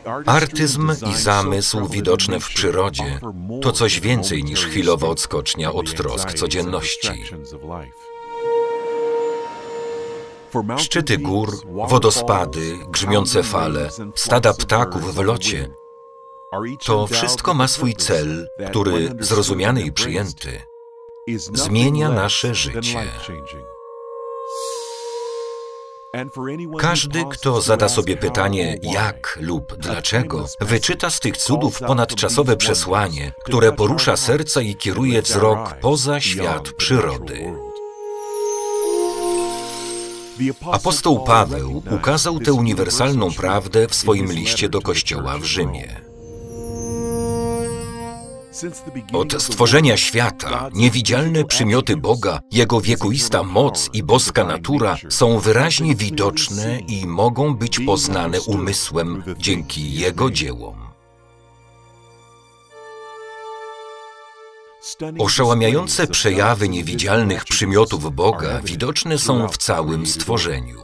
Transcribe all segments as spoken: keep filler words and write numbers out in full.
Artyzm i zamysł widoczne w przyrodzie to coś więcej niż chwilowa odskocznia od trosk codzienności. Szczyty gór, wodospady, grzmiące fale, stada ptaków w locie – to wszystko ma swój cel, który, zrozumiany i przyjęty, zmienia nasze życie. Każdy, kto zada sobie pytanie jak lub dlaczego, wyczyta z tych cudów ponadczasowe przesłanie, które porusza serca i kieruje wzrok poza świat przyrody. Apostoł Paweł ukazał tę uniwersalną prawdę w swoim liście do Kościoła w Rzymie. Od stworzenia świata niewidzialne przymioty Boga, Jego wiekuista moc i boska natura są wyraźnie widoczne i mogą być poznane umysłem dzięki Jego dziełom. Oszałamiające przejawy niewidzialnych przymiotów Boga widoczne są w całym stworzeniu.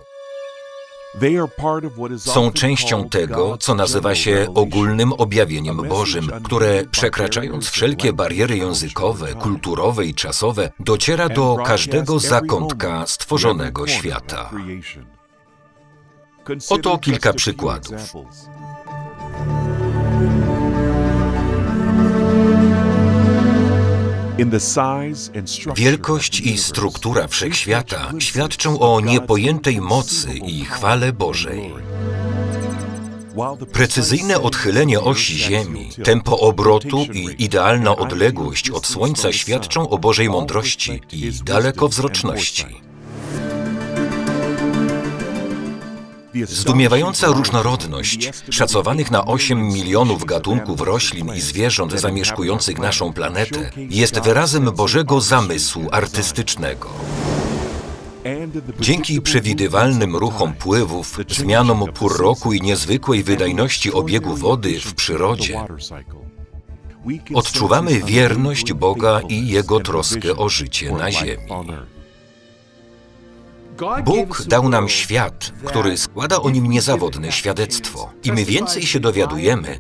Są częścią tego, co nazywa się ogólnym objawieniem Bożym, które, przekraczając wszelkie bariery językowe, kulturowe i czasowe, dociera do każdego zakątka stworzonego świata. Oto kilka przykładów. Wielkość i struktura wszechświata świadczą o niepojętej mocy i chwale Bożej. Precyzyjne odchylenie osi Ziemi, tempo obrotu i idealna odległość od Słońca świadczą o Bożej mądrości i dalekowzroczności. Zdumiewająca różnorodność, szacowanych na osiem milionów gatunków roślin i zwierząt zamieszkujących naszą planetę, jest wyrazem Bożego zamysłu artystycznego. Dzięki przewidywalnym ruchom pływów, zmianom pór roku i niezwykłej wydajności obiegu wody w przyrodzie, odczuwamy wierność Boga i Jego troskę o życie na Ziemi. Bóg dał nam świat, który składa o nim niezawodne świadectwo. Im więcej się dowiadujemy,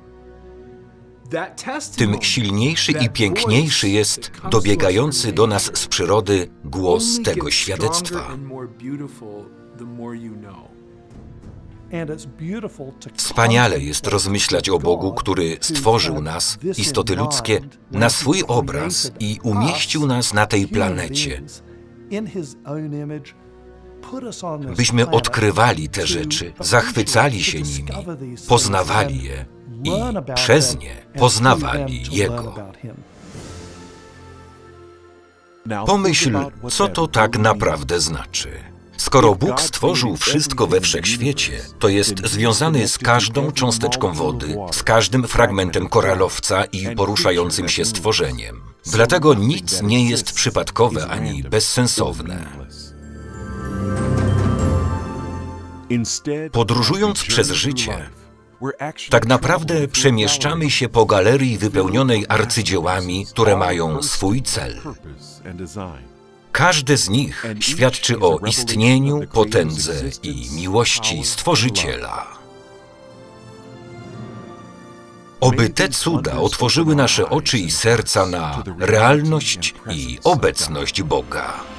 tym silniejszy i piękniejszy jest dobiegający do nas z przyrody głos tego świadectwa. Wspaniale jest rozmyślać o Bogu, który stworzył nas, istoty ludzkie, na swój obraz i umieścił nas na tej planecie, byśmy odkrywali te rzeczy, zachwycali się nimi, poznawali je i przez nie poznawali Jego. Pomyśl, co to tak naprawdę znaczy. Skoro Bóg stworzył wszystko we wszechświecie, to jest związany z każdą cząsteczką wody, z każdym fragmentem koralowca i poruszającym się stworzeniem. Dlatego nic nie jest przypadkowe ani bezsensowne. Podróżując przez życie, tak naprawdę przemieszczamy się po galerii wypełnionej arcydziełami, które mają swój cel. Każde z nich świadczy o istnieniu, potędze i miłości Stworzyciela. Oby te cuda otworzyły nasze oczy i serca na realność i obecność Boga.